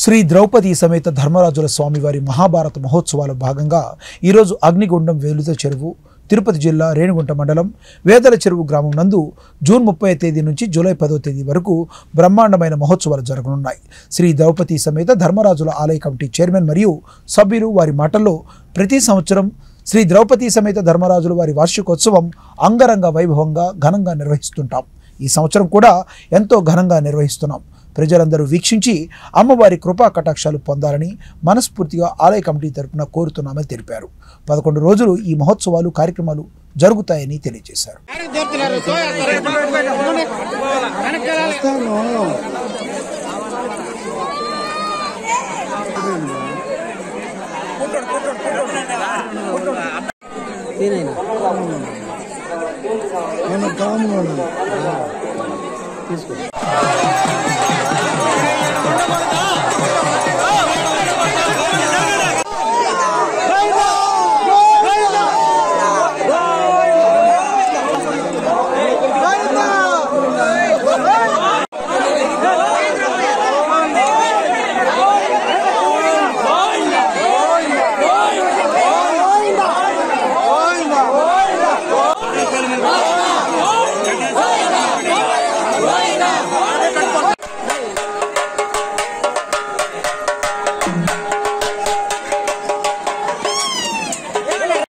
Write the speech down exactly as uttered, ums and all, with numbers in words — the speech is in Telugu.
శ్రీ ద్రౌపది సమేత ధర్మరాజుల స్వామివారి మహాభారత మహోత్సవాల భాగంగా ఈరోజు అగ్నిగుండం వేలుత చెరువు తిరుపతి జిల్లా రేణిగుంట మండలం వేదల చెరువు గ్రామం నందు జూన్ ముప్పై తేదీ నుంచి జూలై పదో తేదీ వరకు బ్రహ్మాండమైన మహోత్సవాలు జరగనున్నాయి. శ్రీ ద్రౌపది సమేత ధర్మరాజుల ఆలయ కమిటీ చైర్మన్ మరియు సభ్యులు వారి మాటల్లో ప్రతి సంవత్సరం శ్రీ ద్రౌపది సమేత ధర్మరాజుల వారి వార్షికోత్సవం అంగరంగ వైభవంగా ఘనంగా నిర్వహిస్తుంటాం. ఈ సంవత్సరం కూడా ఎంతో ఘనంగా నిర్వహిస్తున్నాం. ప్రజలందరూ వీక్షించి అమ్మవారి కృపా కటాక్షాలు పొందాలని మనస్ఫూర్తిగా ఆలయ కమిటీ తరపున కోరుతున్నామని తెలిపారు. పదకొండు రోజులు ఈ మహోత్సవాలు కార్యక్రమాలు జరుగుతాయని తెలియజేశారు. తీసుకో